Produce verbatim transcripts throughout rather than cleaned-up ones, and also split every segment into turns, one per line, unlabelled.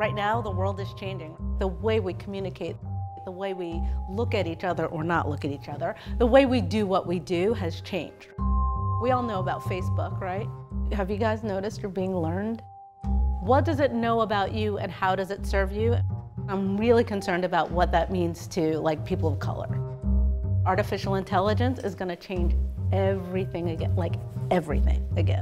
Right now, the world is changing. The way we communicate, the way we look at each other or not look at each other, the way we do what we do has changed. We all know about Facebook, right? Have you guys noticed you're being learned? What does it know about you and how does it serve you? I'm really concerned about what that means to like people of color. Artificial intelligence is going to change everything again, like everything again.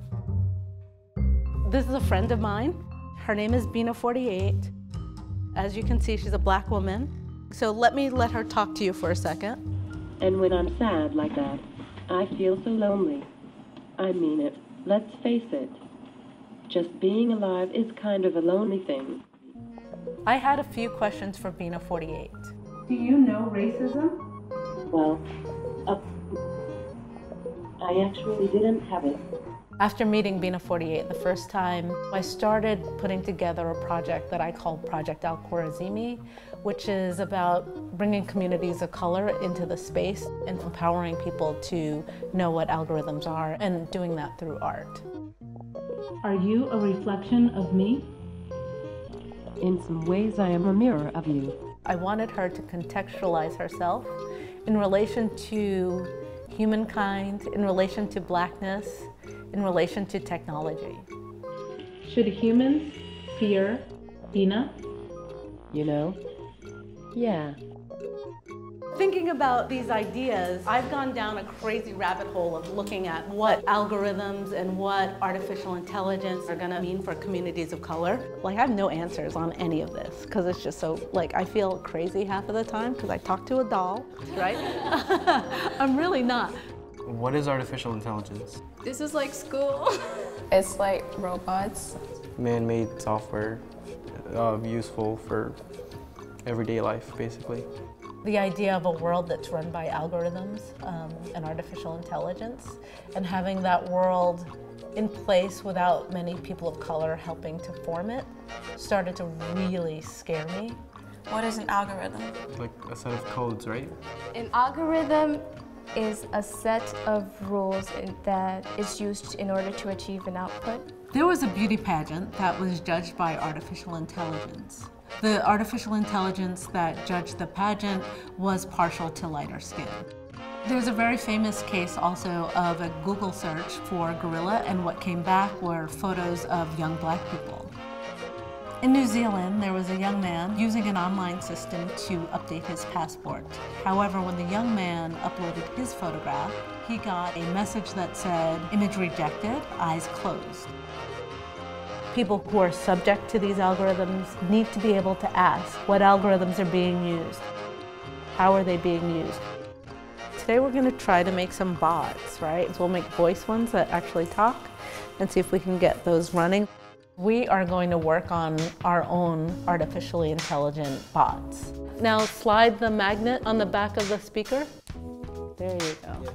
This is a friend of mine. Her name is Bina forty-eight. As you can see, she's a black woman. So let me let her talk to you for a second.
And when I'm sad like that, I feel so lonely. I mean it. Let's face it. Just being alive is kind of a lonely thing.
I had a few questions for Bina forty-eight.
Do you know racism?
Well, uh, I actually didn't have it.
After meeting Bina forty-eight the first time, I started putting together a project that I call Project al-Khwarizmi, which is about bringing communities of color into the space and empowering people to know what algorithms are and doing that through art.
Are you a reflection of me?
In some ways, I am a mirror of you.
I wanted her to contextualize herself in relation to humankind, in relation to blackness, in relation to technology.
Should humans fear Bina?
You know? Yeah.
Thinking about these ideas, I've gone down a crazy rabbit hole of looking at what algorithms and what artificial intelligence are gonna mean for communities of color. Like, I have no answers on any of this, because it's just so, like, I feel crazy half of the time, because I talk to a doll, right? I'm really not.
What is artificial intelligence?
This is like school. It's like robots.
Man-made software, uh, useful for everyday life, basically.
The idea of a world that's run by algorithms um, and artificial intelligence, and having that world in place without many people of color helping to form it, started to really scare me.
What is an algorithm?
Like a set of codes, right?
An algorithm is a set of rules in, that is used in order to achieve an output.
There was a beauty pageant that was judged by artificial intelligence. The artificial intelligence that judged the pageant was partial to lighter skin. There's a very famous case also of a Google search for gorilla, and what came back were photos of young black people. In New Zealand, there was a young man using an online system to update his passport. However, when the young man uploaded his photograph, he got a message that said, "Image rejected, eyes closed." People who are subject to these algorithms need to be able to ask what algorithms are being used. How are they being used? Today we're going to try to make some bots, right? So we'll make voice ones that actually talk and see if we can get those running. We are going to work on our own artificially intelligent bots. Now slide the magnet on the back of the speaker. There you go.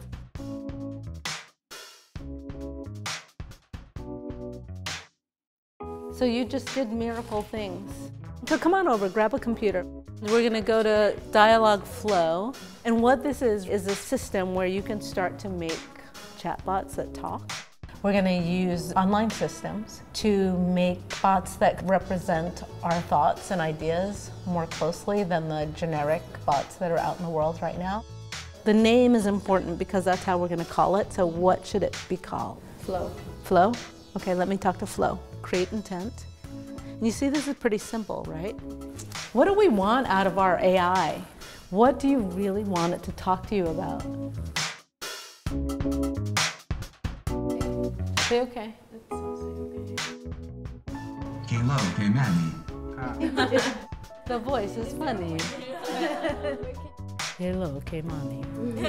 So you just did miracle things. So come on over, grab a computer. We're gonna go to Dialogue Flow. And what this is, is a system where you can start to make chatbots that talk. We're gonna use online systems to make bots that represent our thoughts and ideas more closely than the generic bots that are out in the world right now. The name is important because that's how we're gonna call it. So what should it be called?
Flow.
Flow? Okay, let me talk to Flow. Create intent. And you see, this is pretty simple, right? What do we want out of our A I? What do you really want it to talk to you about? Say okay.
Hello, okay, Manny.
The voice is funny. Hello, okay, mommy.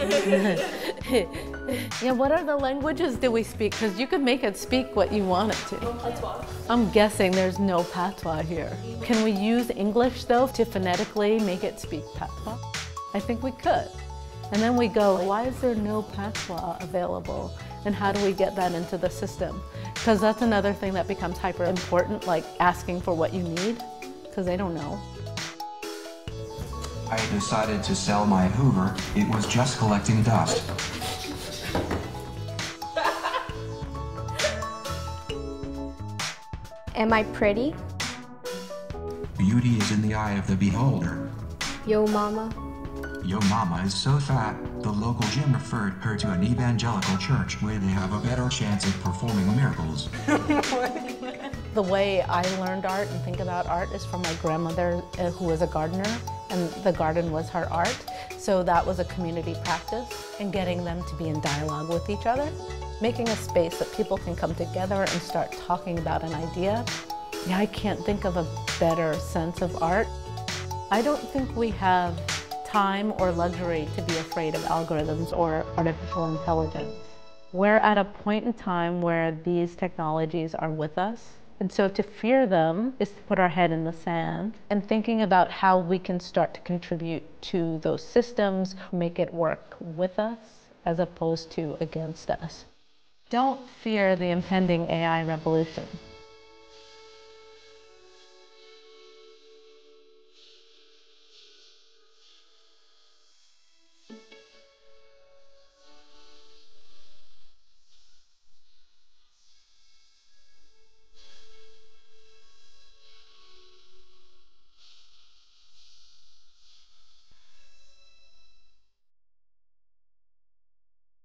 Yeah, what are the languages do we speak? Because you could make it speak what you want it to.
Patois.
I'm guessing there's no patois here. Can we use English, though, to phonetically make it speak patois? I think we could. And then we go, why is there no patois available? And how do we get that into the system? Because that's another thing that becomes hyper important, like asking for what you need, because they don't know.
I decided to sell my Hoover. It was just collecting dust.
Am I pretty?
Beauty is in the eye of the beholder.
Yo mama.
Yo mama is so fat, the local gym referred her to an evangelical church where they have a better chance of performing miracles.
The way I learned art and think about art is from my grandmother, uh, who was a gardener, and the garden was her art. So that was a community practice, and getting them to be in dialogue with each other. Making a space that people can come together and start talking about an idea. Yeah, I can't think of a better sense of art. I don't think we have time or luxury to be afraid of algorithms or artificial intelligence. We're at a point in time where these technologies are with us. And so to fear them is to put our head in the sand and thinking about how we can start to contribute to those systems, make it work with us as opposed to against us. Don't fear the impending A I revolution.